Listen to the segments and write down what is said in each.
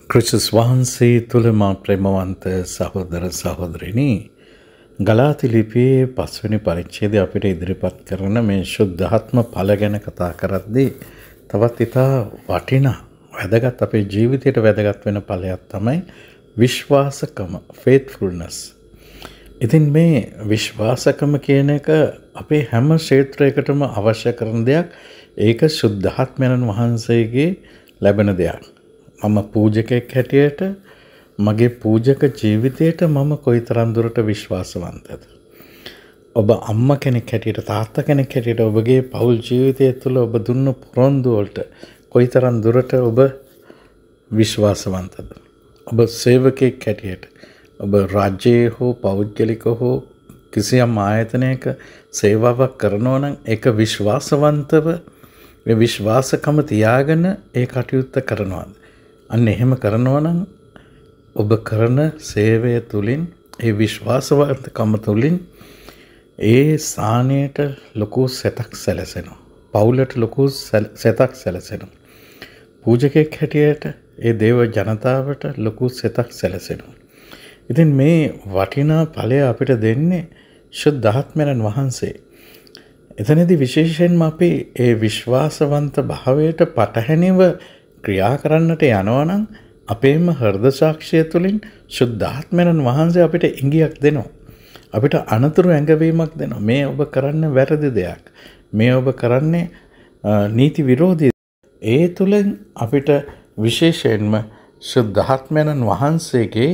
ක්‍රිස්තුස් වහන්සේ තුළ මා ප්‍රේමවන්ත සහෝදර සහෝදරිනි ගලාති ලිපියේ 5 වෙනි පරිච්ඡේදය අපිට ඉදිරිපත් කරන මේ සුද්ධාත්ම ඵල ගැන කතා කරද්දී තවත් ඉතා වටිනා වැදගත් අපේ ජීවිතයට වැදගත් වෙන ඵලයක් තමයි විශ්වාසකම faithfulness. ඉතින් මේ විශ්වාසකම කියන එක අපේ හැම ක්ෂේත්‍රයකටම අවශ්‍ය කරන දෙයක්. ඒක සුද්ධාත්මයන් වහන්සේගේ ලැබෙන දෙයක්. මම පූජකෙක් හැටියට මගේ පූජක ජීවිතයට මම කොයිතරම් දුරට විශ්වාසවන්තද? ඔබ අම්මා කෙනෙක් හැටියට තාත්තා කෙනෙක් හැටියට ඔබගේ පෞල් ජීවිතය තුළ ඔබ දුන්න පොරොන්දු වලට කොයිතරම් දුරට ඔබ විශ්වාසවන්තද? ඔබ සේවකෙක් හැටියට ඔබ රාජ්‍යයේ හෝ පෞද්ගලික හෝ කිසියම් ආයතනයක සේවාවක් කරනවා නම් ඒක විශ්වාසවන්තව මේ විශ්වාසකම තියාගෙන ඒ කටයුත්ත කරනවාද? අන්න එහෙම කරනවා නම් ඔබ කරන සේවය තුළින් ඒ විශ්වාසවන්තකම තුළින් ඒ ස්ථානයට ලොකු සැතක් සැලසෙනවා. පවුලට ලොකු සැතක් සැලසෙනවා. පූජකෙක් හැටියට ඒ දේව ජනතාවට ලොකු සැතක් සැලසෙනවා. ඉතින් මේ වටිනා ඵලය අපිට දෙන්නේ සුද්ධාත්මයන් වහන්සේ. එතනදී විශේෂයෙන්ම අපි ඒ විශ්වාසවන්ත භාවයට පටහැනිව ක්‍රියා කරන්නට යනවා නම් අපේම හෘද සාක්ෂිය තුළින් සුද්ධාත්මයන් වහන්සේ අපිට ඉඟියක් දෙනවා. අපිට අනතුරු ඇඟවීමක් දෙනවා. මේ ඔබ කරන්නේ වැරදි දෙයක්. මේ ඔබ කරන්නේ නීති විරෝධී. ඒ තුළින් අපිට විශේෂයෙන්ම සුද්ධාත්මයන් වහන්සේගේ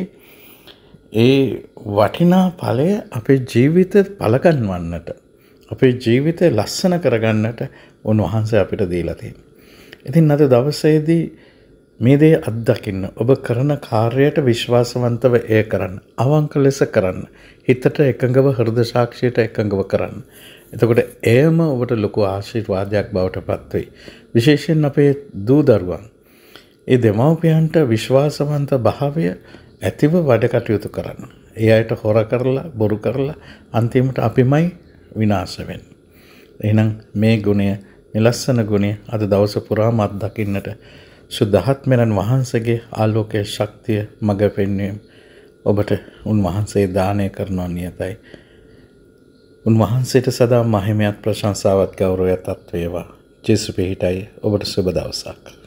ඒ වටිනා ඵලය අපේ ජීවිතේ පළගන්වන්නට අපේ ජීවිතය ලස්සන කරගන්නට උන්වහන්සේ අපිට දීලා තියෙනවා. ඉතින් අද දවසේදී මේ දේ අත්දකින්න ඔබ කරන කාර්යයට විශ්වාසවන්තව එය කරන්න. අවංක ලෙස කරන්න. හිතට එකඟව හෘද සාක්ෂියට එකඟව කරන්න. එතකොට එයම ඔබට ලොකු ආශිර්වාදයක් බවට පත් වෙයි. විශේෂයෙන් අපේ දූ දරුවන් ඒ දෙමව්පියන්ට විශ්වාසවන්ත භාවය ඇතිව වැඩ කටයුතු කරන්න. ඒ අයට හොර කරලා බොරු කරලා අන්තිමට අපිමයි විනාශ වෙන්නේ. එහෙනම් මේ ගුණය නිලස්සන ගුණය අද දවස පුරාම අත්දකින්නට සුද්ධාත්මයන් වහන්සේගේ ආලෝකයේ ශක්තිය මඟ පෙන්වීම ඔබට උන්වහන්සේ දානය කරනවා නියතයි. උන්වහන්සේට සදා මහිමයත් ප්‍රශංසාවත් ගෞරවයත් අත් වේවා. ජේසුස් පිහිටයි. ඔබට සුබ දවසක්.